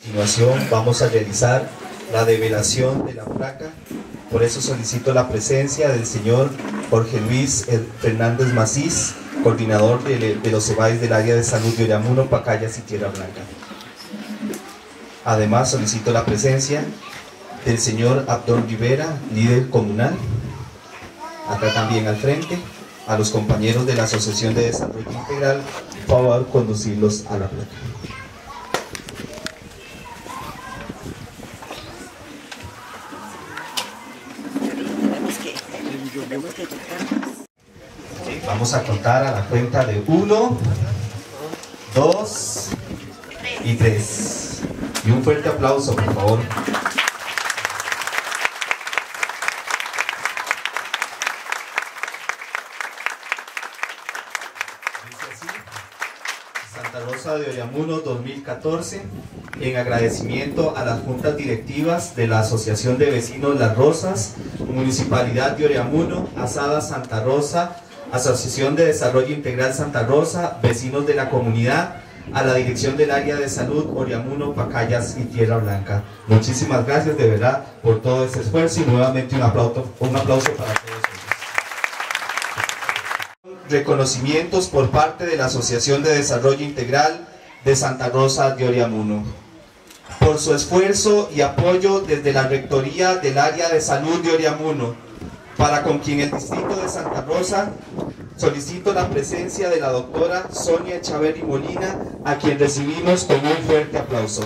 continuación vamos a realizar la develación de la placa. Por eso solicito la presencia del señor Jorge Luis Fernández Macís, coordinador de los EBAIS del área de salud de Oriamuno, Pacayas y Tierra Blanca. Además solicito la presencia del señor Abdón Rivera, líder comunal, acá también al frente. A los compañeros de la Asociación de Desarrollo Integral, por favor, conducirlos a la placa. Vamos a contar a la cuenta de 1, 2 y 3. Y un fuerte aplauso, por favor. Santa Rosa de Oriamuno 2014, en agradecimiento a las juntas directivas de la Asociación de Vecinos Las Rosas, Municipalidad de Oriamuno, Asada Santa Rosa, Asociación de Desarrollo Integral Santa Rosa, vecinos de la comunidad, a la dirección del área de salud Oriamuno, Pacayas y Tierra Blanca. Muchísimas gracias de verdad por todo ese esfuerzo y nuevamente un aplauso para todos ellos. Reconocimientos por parte de la Asociación de Desarrollo Integral de Santa Rosa de Oriamuno. Por su esfuerzo y apoyo desde la Rectoría del área de salud de Oriamuno, para con quien el distrito de Santa Rosa solicito la presencia de la doctora Sonia Echaverri Molina, a quien recibimos con un fuerte aplauso.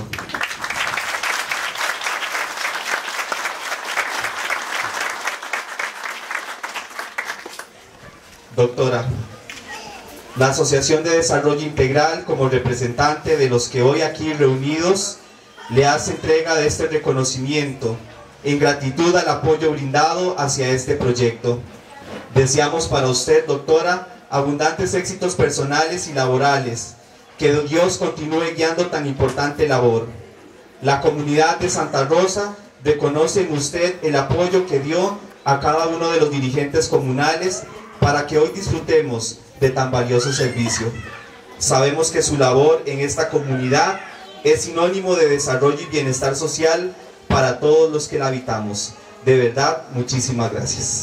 Doctora, la Asociación de Desarrollo Integral, como representante de los que hoy aquí reunidos, le hace entrega de este reconocimiento en gratitud al apoyo brindado hacia este proyecto. Deseamos para usted, doctora, abundantes éxitos personales y laborales, que Dios continúe guiando tan importante labor. La comunidad de Santa Rosa reconoce en usted el apoyo que dio a cada uno de los dirigentes comunales para que hoy disfrutemos de tan valioso servicio. Sabemos que su labor en esta comunidad es sinónimo de desarrollo y bienestar social para todos los que la habitamos. De verdad, muchísimas gracias.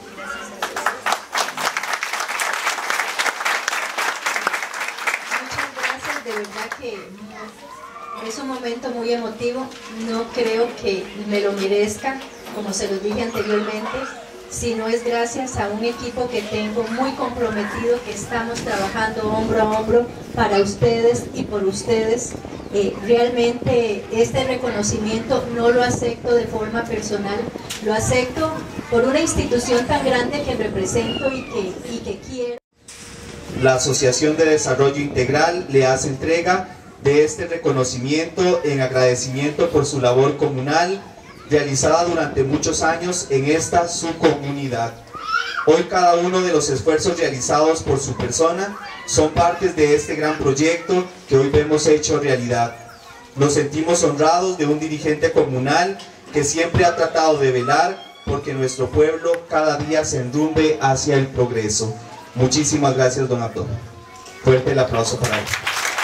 Muchas gracias, de verdad que es un momento muy emotivo. No creo que me lo merezca, como se los dije anteriormente, sino es gracias a un equipo que tengo muy comprometido, que estamos trabajando hombro a hombro para ustedes y por ustedes. Realmente este reconocimiento no lo acepto de forma personal, lo acepto por una institución tan grande que represento y que quiero. La Asociación de Desarrollo Integral le hace entrega de este reconocimiento en agradecimiento por su labor comunal realizada durante muchos años en esta su comunidad. Hoy cada uno de los esfuerzos realizados por su persona son partes de este gran proyecto que hoy vemos hecho realidad. Nos sentimos honrados de un dirigente comunal que siempre ha tratado de velar porque nuestro pueblo cada día se enrumbe hacia el progreso. Muchísimas gracias, don Abdón. Fuerte el aplauso para él.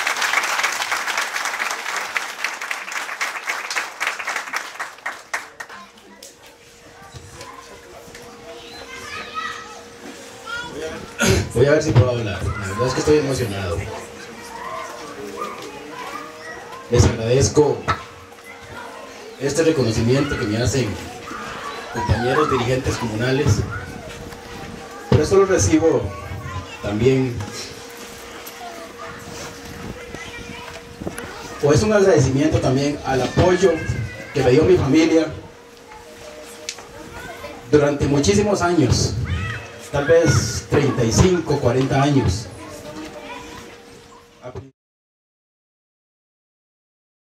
Voy a ver si puedo hablar. La verdad es que estoy emocionado. Les agradezco este reconocimiento que me hacen compañeros dirigentes comunales. Pero esto lo recibo también, o es un agradecimiento también al apoyo que me dio mi familia durante muchísimos años, tal vez 35, 40 años.